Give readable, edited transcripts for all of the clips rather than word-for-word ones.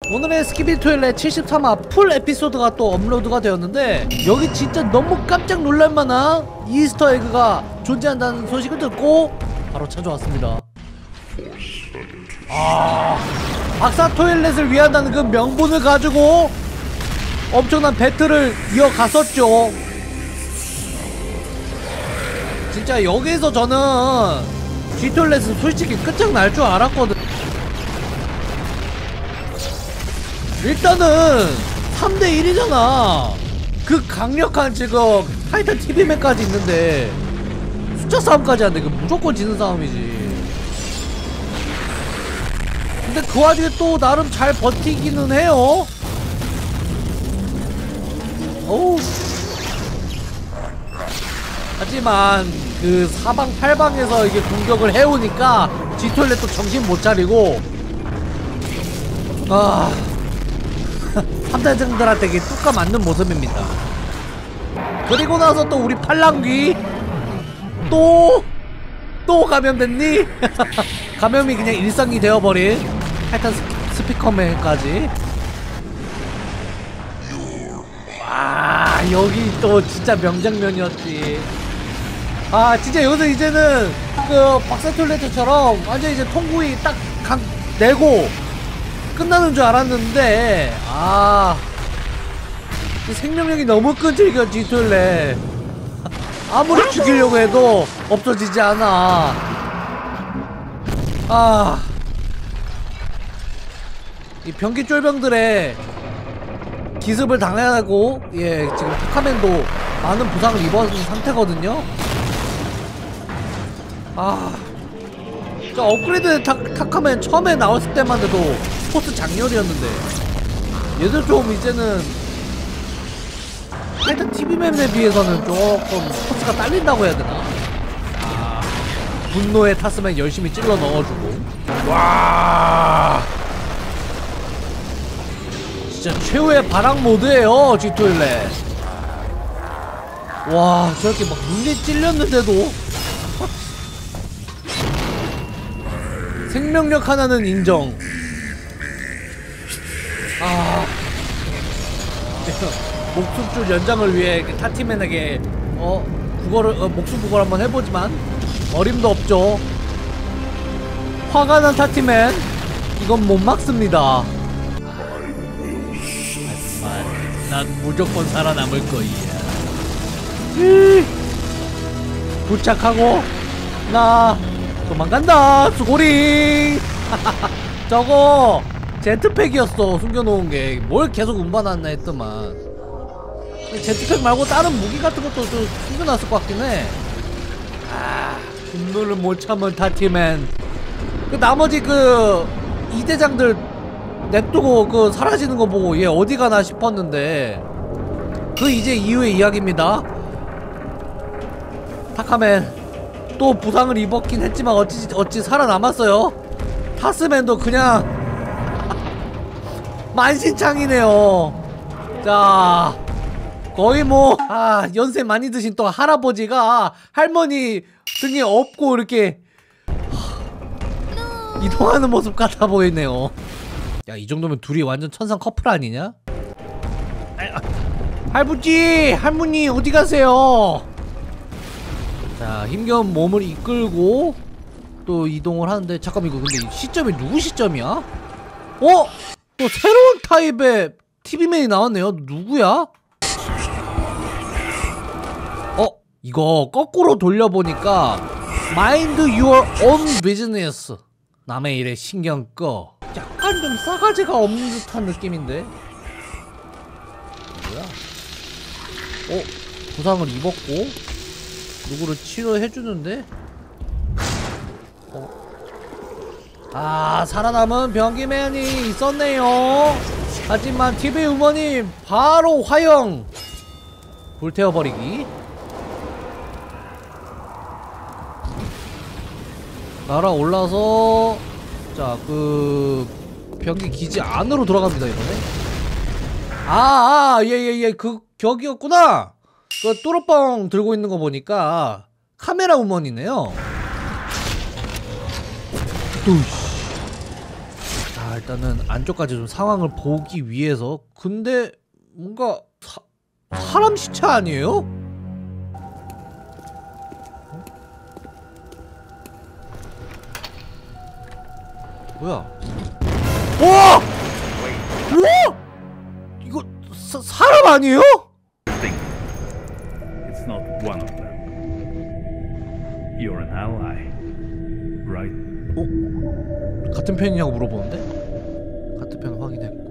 오늘의 스키비 토일렛 73화 풀 에피소드가 또 업로드가 되었는데, 여기 진짜 너무 깜짝 놀랄만한 이스터 에그가 존재한다는 소식을 듣고 바로 찾아왔습니다. 박사 토일렛을 위한다는 그 명분을 가지고 엄청난 배틀을 이어갔었죠. 진짜 여기서 저는 G토일렛은 솔직히 끝장날 줄 알았거든. 일단은 3대1이잖아 그 강력한 지금 타이탄 TV맨까지 있는데 숫자 싸움까지 하는데 그 무조건 지는 싸움이지. 근데 그 와중에 또 나름 잘 버티기는 해요. 어우. 하지만 그 사방팔방에서 이게 공격을 해오니까 G토일렛도 정신 못 차리고 함대장들한테 이게 뚝까 맞는 모습입니다. 그리고 나서 또 우리 팔랑귀 또 감염됐니? 감염이 그냥 일상이 되어버린 타이탄 스피커맨까지. 와, 여기 또 진짜 명장면이었지. 진짜 여기서 이제는 그 박사 토일렛처럼 완전 이제 통구이 딱 내고 끝나는 줄 알았는데, 이 생명력이 너무 끈질겨 G토일렛. 아무리 죽이려고 해도 없어지지 않아. 이 병기 쫄병들의 기습을 당하고, 지금 타카맨도 많은 부상을 입은 상태거든요. 저 업그레이드 타카맨 처음에 나왔을 때만 해도 포스 장렬이었는데, 얘들 좀 이제는 타이탄 TV맨에 비해서는 조금 포스가 딸린다고 해야 되나? 분노에 탔으면 열심히 찔러 넣어주고. 와, 진짜 최후의 바락 모드예요 G토일렛. 와, 저렇게 막 눈이 찔렸는데도 생명력 하나는 인정. 목숨줄 연장을 위해 타티맨에게 목숨 부걸 한번 해보지만 어림도 없죠. 화가 난 타티맨, 이건 못 막습니다. 하지만 난 무조건 살아남을 거야. 부착하고 나 도망간다. 수고링. 저거 제트팩이었어, 숨겨놓은 게. 뭘 계속 운반하나 했더만. 제트팩 말고 다른 무기 같은 것도 좀 숨겨놨을 것 같긴 해. 분노를 못 참은 타티맨. 그 나머지 그 이대장들 냅두고 그 사라지는 거 보고 얘 어디 가나 싶었는데, 그 이제 이후의 이야기입니다. 타카맨 또 부상을 입었긴 했지만 어찌 살아남았어요. 타스맨도 그냥 만신창이네요. 자, 거의 뭐 연세 많이 드신 또 할아버지가 할머니 등에 업고 이렇게 이동하는 모습 같아 보이네요. 야, 이 정도면 둘이 완전 천상 커플 아니냐? 할부지, 할머니 어디 가세요? 자, 힘겨운 몸을 이끌고 또 이동을 하는데, 잠깐만, 이거 근데 이 시점이 누구 시점이야? 또 새로운 타입의 TV맨이 나왔네요. 누구야? 이거 거꾸로 돌려보니까 Mind your own business. 남의 일에 신경 꺼. 약간 좀 싸가지가 없는 듯한 느낌인데? 뭐야? 부상을 입었고 누구를 치료해주는데? 살아남은 병기맨이 있었네요. 하지만 TV 우먼님 바로 화형 불태워버리기. 날아올라서 자, 그 병기 기지 안으로 들어갑니다 이번에. 그 격이었구나. 그 뚜루뻥 들고 있는 거 보니까 카메라 우먼이네요. 일단은 안쪽까지 좀 상황을 보기 위해서. 근데 뭔가 사람 시체 아니에요? 뭐야? 와! 와! 이거 사람 아니에요? It's not one of them. You're an ally, right? 같은 편이냐고 물어보는데? 같은 편 확인했고.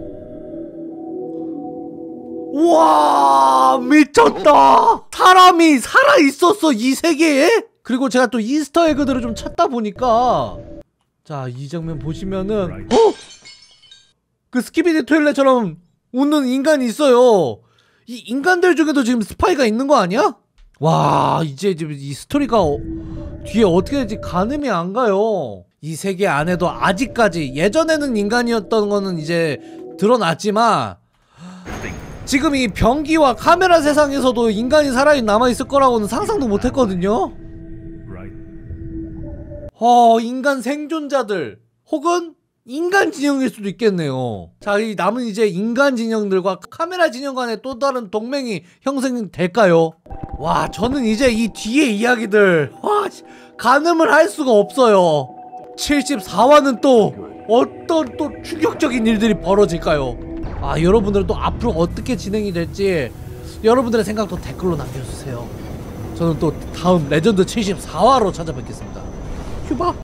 우와, 미쳤다. 사람이 살아있었어, 이 세계에. 그리고 제가 또 이스터 에그들을 좀 찾다 보니까, 자, 이 장면 보시면은 그 스키비디 토일렛처럼 웃는 인간이 있어요. 이 인간들 중에도 지금 스파이가 있는 거 아니야? 와, 이제 이 스토리가 뒤에 어떻게 될지 가늠이 안 가요. 이 세계 안에도 아직까지, 예전에는 인간이었던 거는 이제 드러났지만 지금 이 병기와 카메라 세상에서도 인간이 살아 남아있을 거라고는 상상도 못했거든요. 인간 생존자들 혹은 인간 진영일 수도 있겠네요. 자, 이 남은 이제 인간 진영들과 카메라 진영 간의 또 다른 동맹이 형성될까요? 와, 저는 이제 이 뒤에 이야기들 가늠을 할 수가 없어요. 74화는 또 어떤 또 충격적인 일들이 벌어질까요? 여러분들은 또 앞으로 어떻게 진행이 될지 여러분들의 생각도 댓글로 남겨주세요. 저는 또 다음 레전드 74화로 찾아뵙겠습니다. 휴바.